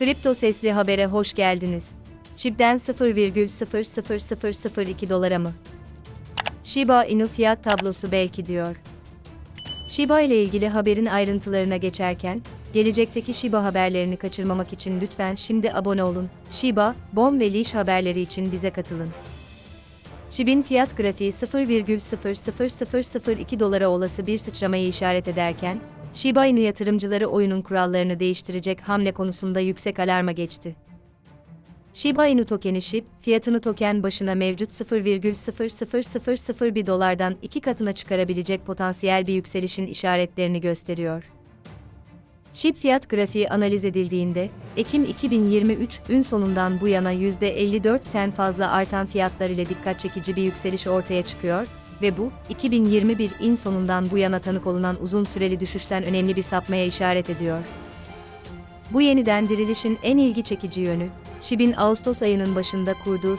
Kripto Sesli Haber'e hoş geldiniz. SHIB'den 0,00002 dolara mı? Shiba Inu fiyat tablosu belki diyor. Shiba ile ilgili haberin ayrıntılarına geçerken, gelecekteki Shiba haberlerini kaçırmamak için lütfen şimdi abone olun. Shiba, BOM ve Leash haberleri için bize katılın. SHIB'in fiyat grafiği 0,00002 dolara olası bir sıçramayı işaret ederken, Shiba Inu yatırımcıları oyunun kurallarını değiştirecek hamle konusunda yüksek alarma geçti. Shiba Inu tokeni SHIB, fiyatını token başına mevcut 0,00001 dolardan 2 katına çıkarabilecek potansiyel bir yükselişin işaretlerini gösteriyor. SHIB fiyat grafiği analiz edildiğinde, Ekim 2023'ün sonundan bu yana %54'ten fazla artan fiyatlar ile dikkat çekici bir yükseliş ortaya çıkıyor ve bu, 2021'in sonundan bu yana tanık olunan uzun süreli düşüşten önemli bir sapmaya işaret ediyor. Bu yeniden dirilişin en ilgi çekici yönü, SHIB'in Ağustos ayının başında kurduğu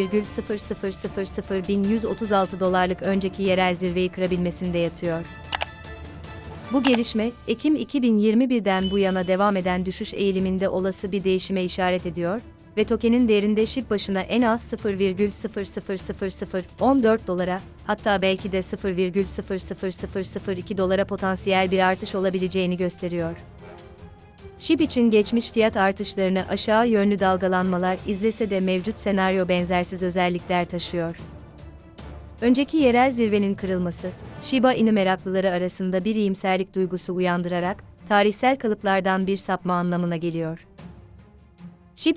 0,0000136 dolarlık önceki yerel zirveyi kırabilmesinde yatıyor. Bu gelişme, Ekim 2021'den bu yana devam eden düşüş eğiliminde olası bir değişime işaret ediyor ve tokenin değerinde SHIB başına en az 0,00014 dolara, hatta belki de 0,00002 dolara potansiyel bir artış olabileceğini gösteriyor. SHIB için geçmiş fiyat artışlarını aşağı yönlü dalgalanmalar izlese de mevcut senaryo benzersiz özellikler taşıyor. Önceki yerel zirvenin kırılması, Shiba Inu meraklıları arasında bir iyimserlik duygusu uyandırarak, tarihsel kalıplardan bir sapma anlamına geliyor. SHIB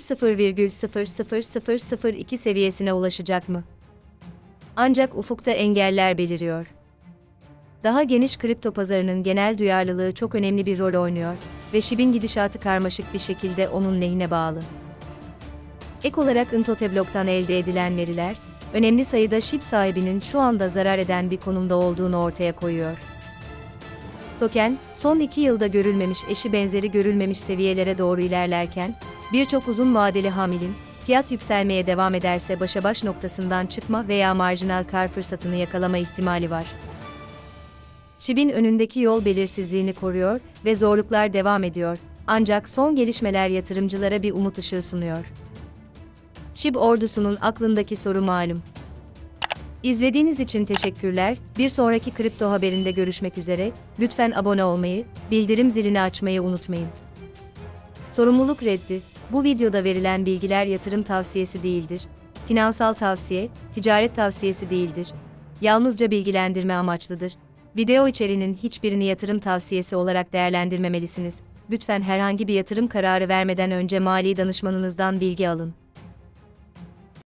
0,00002 seviyesine ulaşacak mı? Ancak ufukta engeller beliriyor. Daha geniş kripto pazarının genel duyarlılığı çok önemli bir rol oynuyor ve SHIB'in gidişatı karmaşık bir şekilde onun lehine bağlı. Ek olarak Intoteblock'tan elde edilen veriler, önemli sayıda SHIB sahibinin şu anda zarar eden bir konumda olduğunu ortaya koyuyor. Token, son 2 yılda görülmemiş eşi benzeri görülmemiş seviyelere doğru ilerlerken, birçok uzun vadeli hamilin, fiyat yükselmeye devam ederse başa baş noktasından çıkma veya marjinal kar fırsatını yakalama ihtimali var. SHIB'in önündeki yol belirsizliğini koruyor ve zorluklar devam ediyor, ancak son gelişmeler yatırımcılara bir umut ışığı sunuyor. SHIB ordusunun aklındaki soru malum. İzlediğiniz için teşekkürler. Bir sonraki kripto haberinde görüşmek üzere. Lütfen abone olmayı, bildirim zilini açmayı unutmayın. Sorumluluk reddi. Bu videoda verilen bilgiler yatırım tavsiyesi değildir. Finansal tavsiye, ticaret tavsiyesi değildir. Yalnızca bilgilendirme amaçlıdır. Video içeriğinin hiçbirini yatırım tavsiyesi olarak değerlendirmemelisiniz. Lütfen herhangi bir yatırım kararı vermeden önce mali danışmanınızdan bilgi alın.